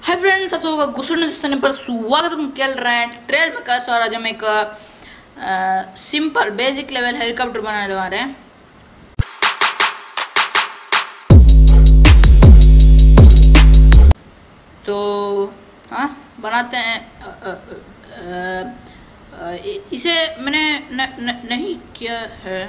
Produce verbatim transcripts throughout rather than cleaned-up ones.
Hi friends, आप सबका गुस्सा चैनल पर स्वागत। हम खेल रहे हैं ट्रेल में का और आज हम एक सिंपल बेसिक लेवल हेलीकॉप्टर बनाने वाले हैं। तो हाँ बनाते हैं। आ, आ, आ, इसे मैंने न, न, नहीं किया है।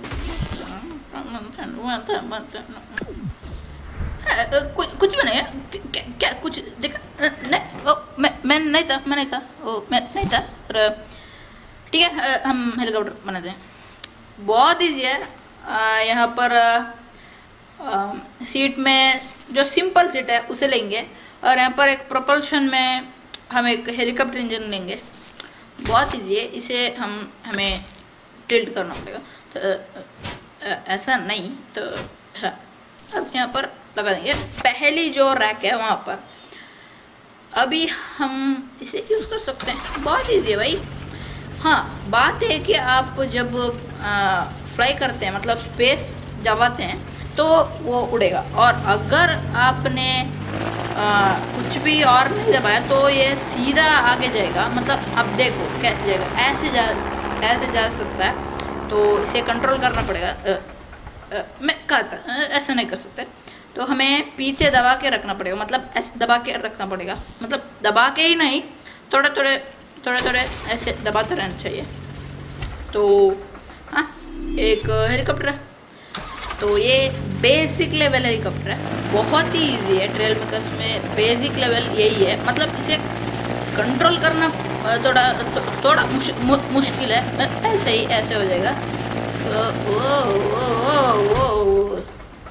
कुछ कुछ भी नहीं है। क्या, क्या कुछ देखा नहीं? ओ मैं मैं नहीं था मैं नहीं था ओ मैं नहीं था और ठीक है, हम हेलीकॉप्टर बनाते हैं। बहुत ईजी है। यहाँ पर आ, सीट में जो सिंपल सीट है उसे लेंगे और यहाँ पर एक प्रोपल्शन में हम एक हेलीकॉप्टर इंजन लेंगे। बहुत ईजी है। इसे हम हमें टिल्ट करना पड़ेगा। तो ऐसा नहीं तो हाँ, अब यहाँ पर लगा देंगे पहली जो रैक है वहाँ पर। अभी हम इसे यूज़ कर सकते हैं। बहुत ईजी है भाई। हाँ, बात है कि आप जब आ, फ्लाई करते हैं मतलब स्पेस जमाते हैं तो वो उड़ेगा, और अगर आपने आ, कुछ भी और नहीं दबाया तो ये सीधा आगे जाएगा। मतलब अब देखो कैसे जाएगा, ऐसे जा ऐसे जा सकता है। तो इसे कंट्रोल करना पड़ेगा। आ, आ, मैं कहा था ऐसे नहीं कर सकते, तो हमें पीछे दबा के रखना पड़ेगा। मतलब ऐसे दबा के रखना पड़ेगा, मतलब दबा के ही नहीं, थोड़े थोड़े थोड़े थोड़े ऐसे दबाते रहना चाहिए। तो हाँ, एक हेलीकॉप्टर है। तो ये बेसिक लेवल हेलीकॉप्टर है। बहुत ही इजी है। ट्रेल मेकर्स में बेसिक लेवल यही है। मतलब इसे कंट्रोल करना थोड़ा थो, थोड़ा मुश, मु, मुश्किल है। ऐसे ही ऐसे हो जाएगा। ओ, ओ, ओ, ओ, ओ,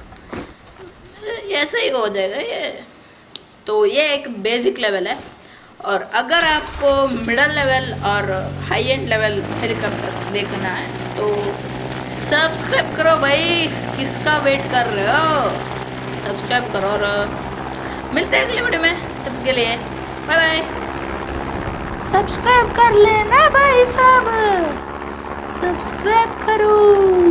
ऐसे ही हो जाएगा ये। तो ये एक बेसिक लेवल है। और अगर आपको मिडल लेवल और हाई एंड लेवल हेलीकॉप्टर देखना है तो सब्सक्राइब करो भाई। किसका वेट कर रहे हो? सब्सक्राइब करो और मिलते हैं अगले वीडियो में। तब के लिए बाय बाय। सब्सक्राइब कर लेना भाई साहब, सब्सक्राइब करो।